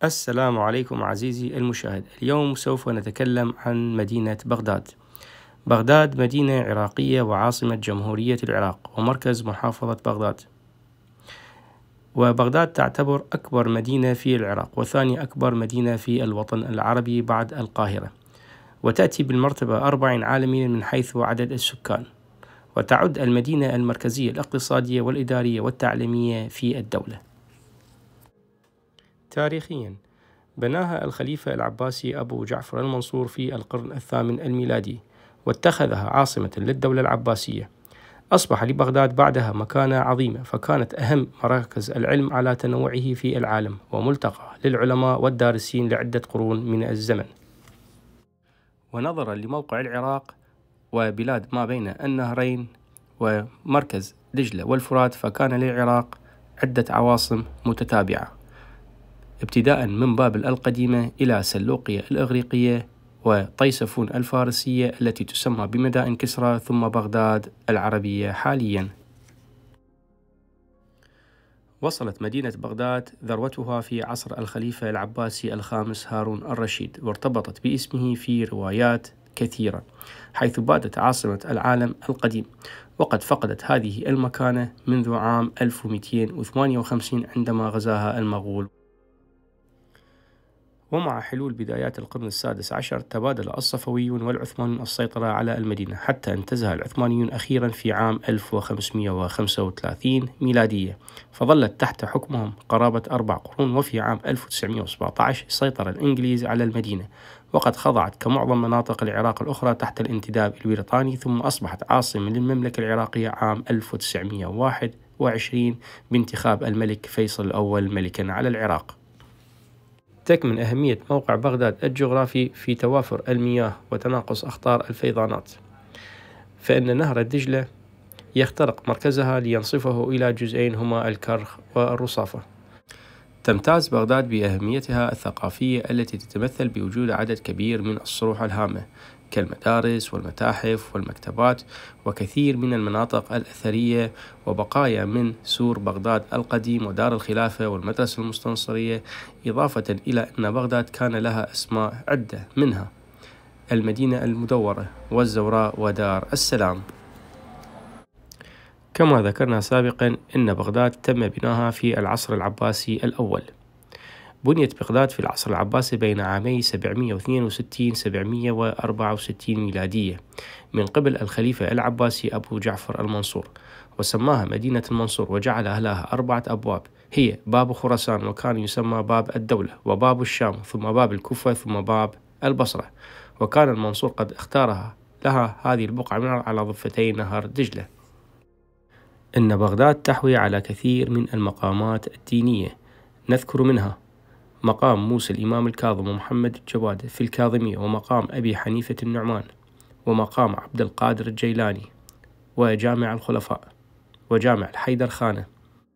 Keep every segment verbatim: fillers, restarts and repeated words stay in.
السلام عليكم عزيزي المشاهد. اليوم سوف نتكلم عن مدينة بغداد. بغداد مدينة عراقية وعاصمة جمهورية العراق ومركز محافظة بغداد. وبغداد تعتبر أكبر مدينة في العراق وثاني أكبر مدينة في الوطن العربي بعد القاهرة، وتأتي بالمرتبة أربع عالميا من حيث عدد السكان، وتعد المدينة المركزية الاقتصادية والإدارية والتعليمية في الدولة. تاريخيا بناها الخليفة العباسي أبو جعفر المنصور في القرن الثامن الميلادي، واتخذها عاصمة للدولة العباسية. أصبح لبغداد بعدها مكانة عظيمة، فكانت أهم مراكز العلم على تنوعه في العالم، وملتقى للعلماء والدارسين لعدة قرون من الزمن. ونظرا لموقع العراق وبلاد ما بين النهرين ومركز دجلة والفرات، فكان للعراق عدة عواصم متتابعة، ابتداء من بابل القديمة إلى سلوقية الإغريقية وطيسفون الفارسية التي تسمى بمدائن كسرى، ثم بغداد العربية حاليا. وصلت مدينة بغداد ذروتها في عصر الخليفة العباسي الخامس هارون الرشيد، وارتبطت باسمه في روايات كثيرة، حيث باتت عاصمة العالم القديم، وقد فقدت هذه المكانة منذ عام ألف ومئتين وثمانية وخمسين عندما غزاها المغول. ومع حلول بدايات القرن السادس عشر تبادل الصفويون والعثمانيون السيطرة على المدينة، حتى انتزها العثمانيون أخيرا في عام ألف وخمسمئة وخمسة وثلاثين ميلادية، فظلت تحت حكمهم قرابة أربع قرون. وفي عام ألف وتسعمئة وسبعة عشر سيطر الإنجليز على المدينة، وقد خضعت كمعظم مناطق العراق الأخرى تحت الانتداب البريطاني، ثم أصبحت عاصمة للمملكة العراقية عام ألف وتسعمئة وواحد وعشرين بانتخاب الملك فيصل الأول ملكا على العراق. تكمن أهمية موقع بغداد الجغرافي في توافر المياه وتناقص أخطار الفيضانات، فإن نهر الدجلة يخترق مركزها لينصفه إلى جزئين هما الكرخ والرصافة. تمتاز بغداد بأهميتها الثقافية التي تتمثل بوجود عدد كبير من الصروح الهامة كالمدارس والمتاحف والمكتبات وكثير من المناطق الأثرية، وبقايا من سور بغداد القديم ودار الخلافة والمدرسة المستنصرية، إضافة إلى أن بغداد كان لها أسماء عدة، منها المدينة المدورة والزوراء ودار السلام. كما ذكرنا سابقا أن بغداد تم بناها في العصر العباسي الأول. بنيت بغداد في العصر العباسي بين عامي سبعمئة واثنين وستين سبعمئة وأربعة وستين ميلادية من قبل الخليفة العباسي أبو جعفر المنصور، وسماها مدينة المنصور، وجعل لها أربعة أبواب، هي باب خراسان وكان يسمى باب الدولة، وباب الشام، ثم باب الكوفة، ثم باب البصرة. وكان المنصور قد اختارها لها هذه البقعة على ضفتي نهر دجلة. إن بغداد تحوي على كثير من المقامات الدينية، نذكر منها مقام موسى الإمام الكاظم ومحمد الجواد في الكاظمية، ومقام أبي حنيفة النعمان، ومقام عبد القادر الجيلاني، وجامع الخلفاء، وجامع الحيدر خانة.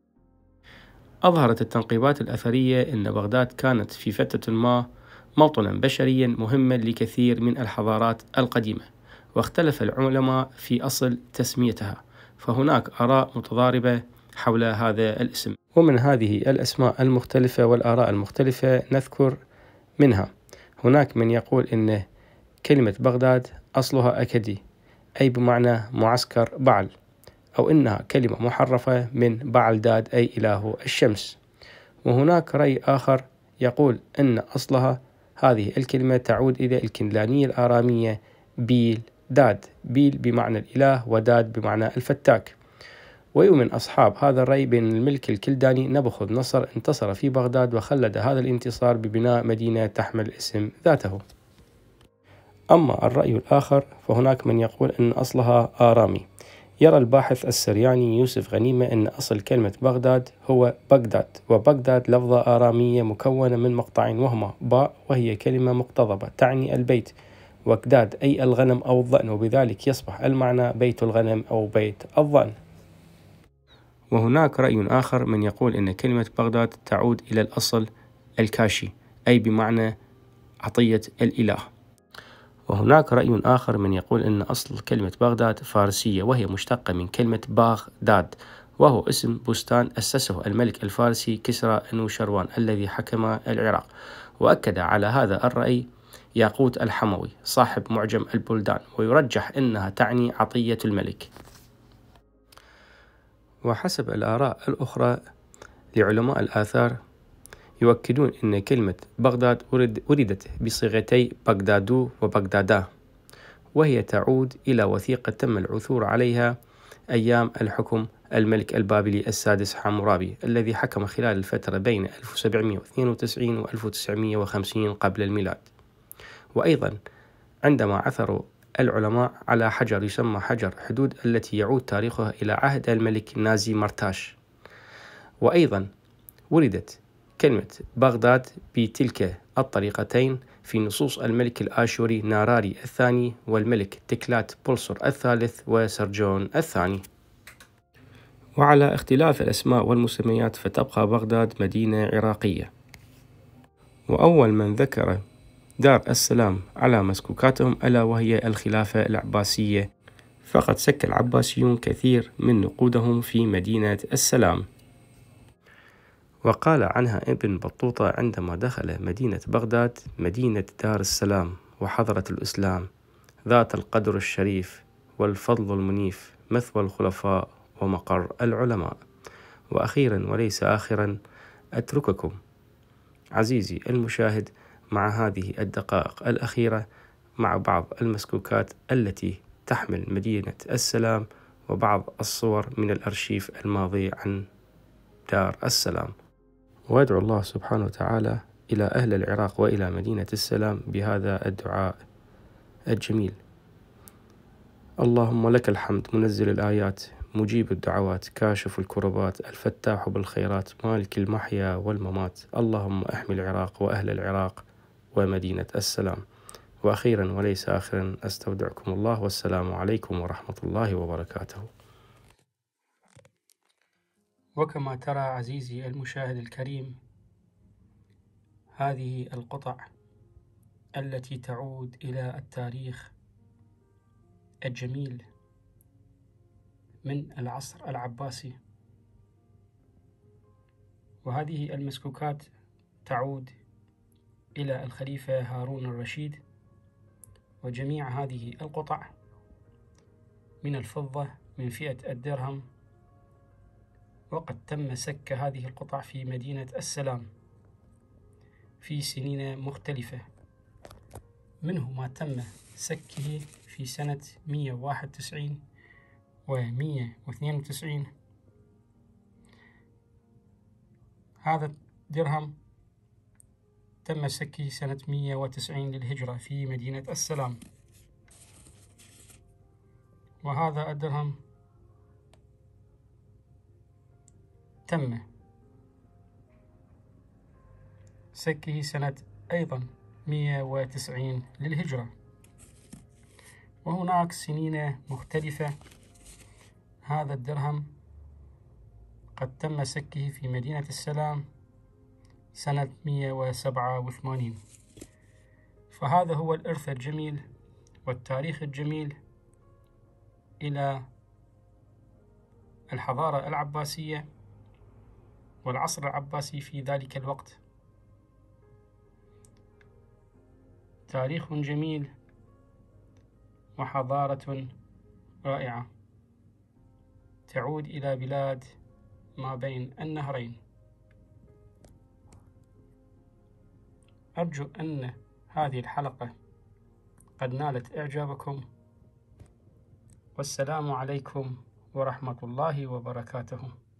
أظهرت التنقيبات الأثرية أن بغداد كانت في فترة ما موطنا بشريا مهما لكثير من الحضارات القديمة، واختلف العلماء في أصل تسميتها، فهناك آراء متضاربة حول هذا الاسم. ومن هذه الأسماء المختلفة والآراء المختلفة نذكر منها: هناك من يقول إن كلمة بغداد أصلها أكدي، أي بمعنى معسكر بعل، أو إنها كلمة محرفة من بعل داد أي إله الشمس. وهناك رأي آخر يقول إن أصلها هذه الكلمة تعود إلى الكنلانية الآرامية بيل داد، بيل بمعنى الإله وداد بمعنى الفتاك. ويؤمن أصحاب هذا الرأي بأن الملك الكلداني نبوخذ نصر انتصر في بغداد، وخلد هذا الانتصار ببناء مدينة تحمل اسم ذاته. أما الرأي الآخر فهناك من يقول أن أصلها آرامي. يرى الباحث السرياني يوسف غنيمة أن أصل كلمة بغداد هو بغداد، وبغداد لفظة آرامية مكونة من مقطعين، وهما باء وهي كلمة مقتضبة تعني البيت، وكداد أي الغنم أو الضأن، وبذلك يصبح المعنى بيت الغنم أو بيت الضأن. وهناك رأي آخر من يقول أن كلمة بغداد تعود إلى الأصل الكاشي، أي بمعنى عطية الإله. وهناك رأي آخر من يقول أن أصل كلمة بغداد فارسية، وهي مشتقة من كلمة باغ داد، وهو اسم بستان أسسه الملك الفارسي كسرى أنوشروان الذي حكم العراق. وأكد على هذا الرأي ياقوت الحموي صاحب معجم البلدان، ويرجح أنها تعني عطية الملك. وحسب الآراء الأخرى لعلماء الآثار يؤكدون أن كلمة بغداد وردت بصيغتي بغدادو وبغدادا، وهي تعود إلى وثيقة تم العثور عليها أيام الحكم الملك البابلي السادس حمورابي الذي حكم خلال الفترة بين ألف وسبعمائة واثنين وتسعين و ألف وتسعمائة وخمسين قبل الميلاد. وأيضا عندما عثروا العلماء على حجر يسمى حجر حدود التي يعود تاريخها إلى عهد الملك نازي مرتاش. وأيضا وردت كلمة بغداد بتلك الطريقتين في نصوص الملك الآشوري ناراري الثاني والملك تكلات بولسر الثالث وسرجون الثاني. وعلى اختلاف الأسماء والمسميات فتبقى بغداد مدينة عراقية. وأول من ذكر دار السلام على مسكوكاتهم ألا وهي الخلافة العباسية، فقد سك العباسيون كثير من نقودهم في مدينة السلام. وقال عنها ابن بطوطة عندما دخل مدينة بغداد: مدينة دار السلام وحضرة الإسلام، ذات القدر الشريف والفضل المنيف، مثوى الخلفاء ومقر العلماء. وأخيرا وليس آخرا أترككم عزيزي المشاهد مع هذه الدقائق الأخيرة مع بعض المسكوكات التي تحمل مدينة السلام وبعض الصور من الأرشيف الماضي عن دار السلام. وأدعو الله سبحانه وتعالى إلى أهل العراق وإلى مدينة السلام بهذا الدعاء الجميل: اللهم لك الحمد منزل الآيات، مجيب الدعوات، كاشف الكربات، الفتاح بالخيرات، مالك المحيا والممات. اللهم احمي العراق وأهل العراق ومدينة السلام. وأخيرا وليس آخرا أستودعكم الله، والسلام عليكم ورحمة الله وبركاته. وكما ترى عزيزي المشاهد الكريم، هذه القطع التي تعود إلى التاريخ الجميل من العصر العباسي، وهذه المسكوكات تعود إلى الخليفة هارون الرشيد. وجميع هذه القطع من الفضة من فئة الدرهم، وقد تم سك هذه القطع في مدينة السلام في سنين مختلفة، منه ما تم سكه في سنة مئة وواحد وتسعين و مئة واثنين وتسعين. هذا الدرهم تم سكه سنة مئة وتسعين للهجرة في مدينة السلام. وهذا الدرهم تم سكه سنة أيضا مئة وتسعين للهجرة. وهناك سنين مختلفة. هذا الدرهم قد تم سكه في مدينة السلام سنة مئة وسبعة وثمانين. فهذا هو الإرث الجميل والتاريخ الجميل إلى الحضارة العباسية والعصر العباسي في ذلك الوقت. تاريخ جميل وحضارة رائعة تعود إلى بلاد ما بين النهرين. أرجو أن هذه الحلقة قد نالت إعجابكم، والسلام عليكم ورحمة الله وبركاته.